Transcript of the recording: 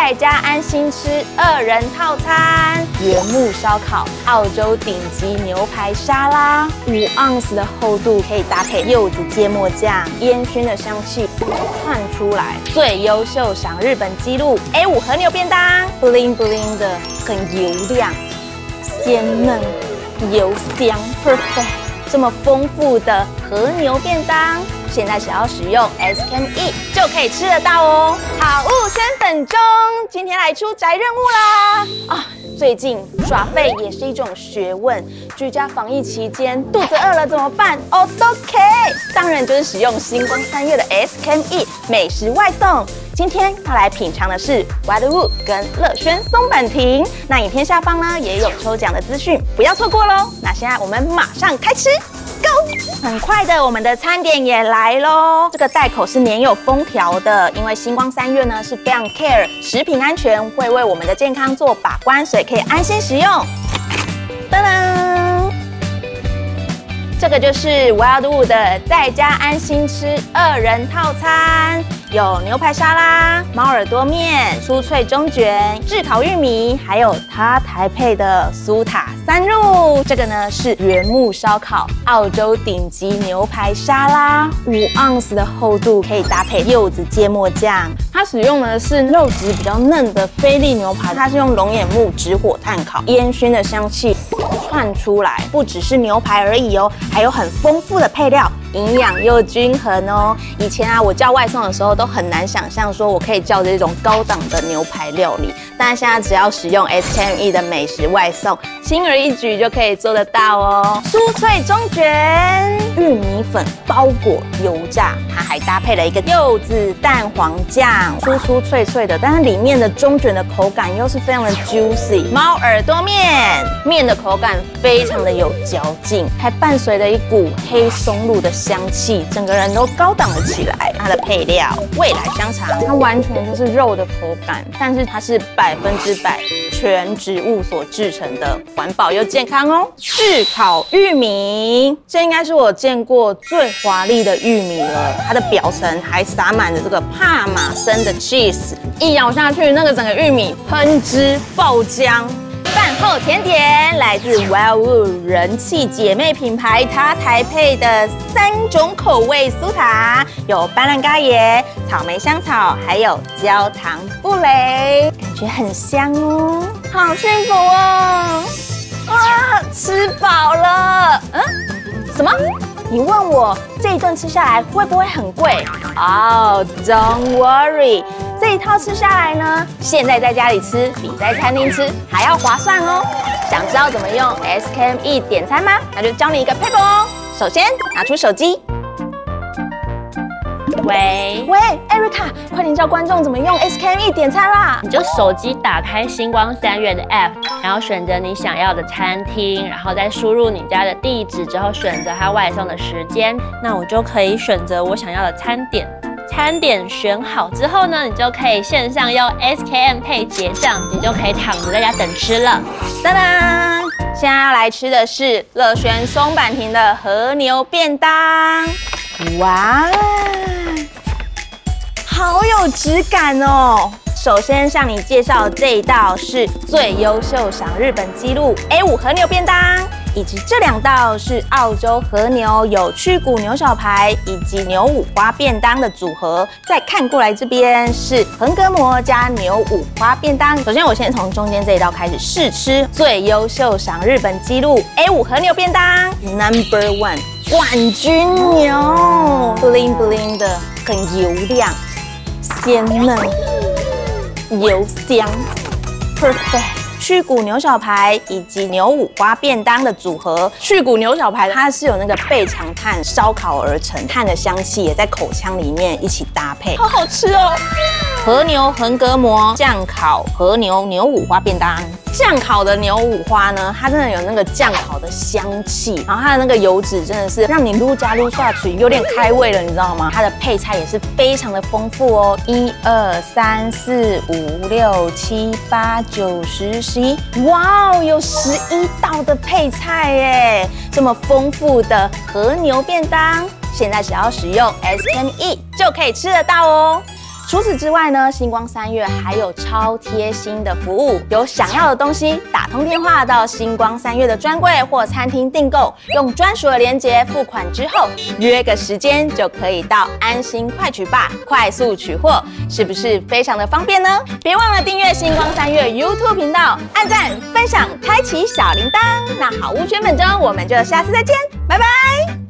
在家安心吃2人套餐，原木烧烤、澳洲顶级牛排沙拉，5盎司的厚度，可以搭配柚子芥末酱，烟熏的香气窜出来。最优秀赏日本纪录 A5 和牛便当 ，bling bling 的，很油亮、鲜嫩、油香 ，perfect。这么丰富的和牛便当，现在只要使用 SKME 就可以吃得到哦。好物圈粉中，今天来出宅任务啦！最近耍废也是一种学问。居家防疫期间，肚子饿了怎么办？OK， 当然就是使用星光3月的 SKME 美食外送。今天要来品尝的是 Wildwood 跟乐轩松坂亭。那影片下方呢也有抽奖的资讯，不要错过喽。那现在我们马上开吃 ，Go！ 很快的，我们的餐点也来喽。这个袋口是粘有封条的，因为星光3月呢是非常 care 食品安全，会为我们的健康做把关，所以可以安心食用。噔噔，这个就是 Wildwood 的在家安心吃2人套餐。有牛排沙拉、猫耳朵面、酥脆中卷、炙烤玉米，还有它台配的苏塔3入。这个呢是原木烧烤、澳洲顶级牛排沙拉，5盎司的厚度，可以搭配柚子芥末酱。它使用的是肉质比较嫩的菲力牛排，它是用龙眼木直火炭烤，烟熏的香气窜出来。不只是牛排而已哦，还有很丰富的配料。营养又均衡哦。以前我叫外送的时候都很难想象说我可以叫这种高档的牛排料理，但现在只要使用 SKME 的美食外送，轻而易举就可以做得到哦。酥脆中卷，玉米粉包裹油炸，它还搭配了一个柚子蛋黄酱，酥酥脆脆的，但是里面的中卷的口感又是非常的 juicy。猫耳朵面，面的口感非常的有嚼劲，还伴随着一股黑松露的香气，整个人都高档了起来。它的配料未来香肠，它完全就是肉的口感，但是它是100%全植物所制成的，环保又健康哦。炙烤玉米，这应该是我见过最华丽的玉米了，它的表层还撒满了这个帕玛森的 cheese， 一咬下去，那个整个玉米喷汁爆浆。饭后甜点来自 Wildwood 人气姐妹品牌，它台配的3种口味酥塔，有斑斓咖椰、草莓香草，还有焦糖布蕾，感觉很香哦，好幸福哦！哇，吃饱了。什么？你问我这一顿吃下来会不会很贵？Don't worry。这一套吃下来呢，现在在家里吃比在餐厅吃还要划算哦。想知道怎么用 SKME 点餐吗？那就教你一个 paper 哦。首先拿出手机。喂 ，Erica， 快点教观众怎么用 SKME 点餐啦！ 你就手机打开星光3月的 App， 然后选择你想要的餐厅，然后再输入你家的地址之后，选择它外送的时间。那我就可以选择我想要的餐点。餐点选好之后呢，你就可以线上用 SKM Pay 结账，你就可以躺着在家等吃了。 当当，现在要来吃的是乐轩松坂亭的和牛便当。哇，好有质感哦！首先向你介绍这一道是最优秀赏日本纪录 A5 和牛便当，以及这2道是澳洲和牛有去骨牛小排以及牛五花便当的组合。再看过来这边是横膈膜加牛五花便当。首先我先从中间这一道开始试吃最优秀赏日本纪录 A5 和牛便当 No.1 冠军牛 ，bling bling 的，很油亮、鲜嫩、油香 ，perfect。去骨牛小排以及牛五花便当的组合。去骨牛小排它是有那个备长炭烧烤而成，炭的香气也在口腔里面一起搭配，好好吃哦。和牛横膈膜酱烤和牛牛五花便当，酱烤的牛五花呢，它真的有那个酱烤的香气，然后它的那个油脂真的是让你撸加撸下去，有点开胃了，你知道吗？它的配菜也是非常的丰富哦，1、2、3、4、5、6、7、8、9、10、11，哇哦，有11道的配菜耶！这么丰富的和牛便当，现在只要使用 SKME 就可以吃得到哦。 除此之外呢，星光3月还有超贴心的服务，有想要的东西打通电话到星光3月的专柜或餐厅订购，用专属的连结付款之后，约个时间就可以到安心快取吧，快速取货，是不是非常的方便呢？别忘了订阅星光3月 YouTube 频道，按赞、分享、开启小铃铛。那好物圈粉中，我们就下次再见，拜拜。